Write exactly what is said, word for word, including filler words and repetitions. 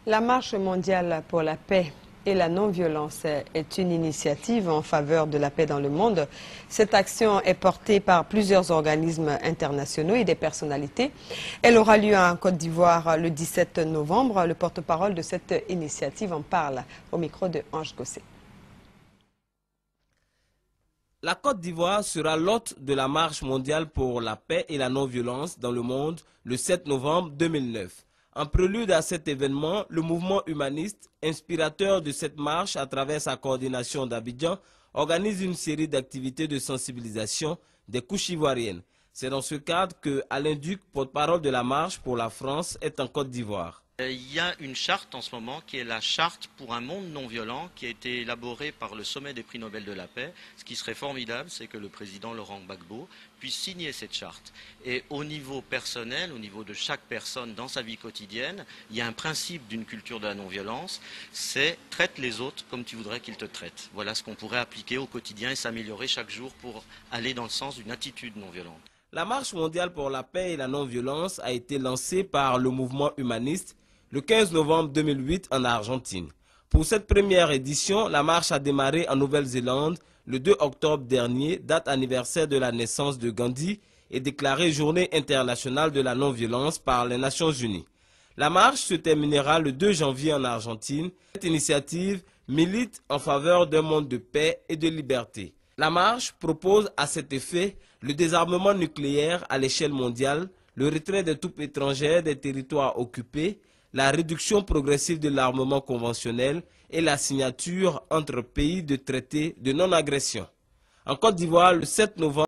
La Marche mondiale pour la paix et la non-violence est une initiative en faveur de la paix dans le monde. Cette action est portée par plusieurs organismes internationaux et des personnalités. Elle aura lieu en Côte d'Ivoire le dix-sept novembre. Le porte-parole de cette initiative en parle au micro de Ange Gossé. La Côte d'Ivoire sera l'hôte de la Marche mondiale pour la paix et la non-violence dans le monde le sept novembre deux mille neuf. En prélude à cet événement, le mouvement humaniste, inspirateur de cette marche à travers sa coordination d'Abidjan, organise une série d'activités de sensibilisation des couches ivoiriennes. C'est dans ce cadre que Alain Duc, porte-parole de la marche pour la France, est en Côte d'Ivoire. Il y a une charte en ce moment qui est la charte pour un monde non violent qui a été élaborée par le sommet des prix Nobel de la paix. Ce qui serait formidable, c'est que le président Laurent Gbagbo puisse signer cette charte. Et au niveau personnel, au niveau de chaque personne dans sa vie quotidienne, il y a un principe d'une culture de la non-violence, c'est traite les autres comme tu voudrais qu'ils te traitent. Voilà ce qu'on pourrait appliquer au quotidien et s'améliorer chaque jour pour aller dans le sens d'une attitude non violente. La Marche mondiale pour la paix et la non-violence a été lancée par le mouvement humaniste le quinze novembre deux mille huit en Argentine. Pour cette première édition, la marche a démarré en Nouvelle-Zélande le deux octobre dernier, date anniversaire de la naissance de Gandhi et déclarée journée internationale de la non-violence par les Nations Unies. La marche se terminera le deux janvier en Argentine. Cette initiative milite en faveur d'un monde de paix et de liberté. La marche propose à cet effet le désarmement nucléaire à l'échelle mondiale, le retrait des troupes étrangères des territoires occupés, la réduction progressive de l'armement conventionnel et la signature entre pays de traités de non-agression. En Côte d'Ivoire, le sept novembre,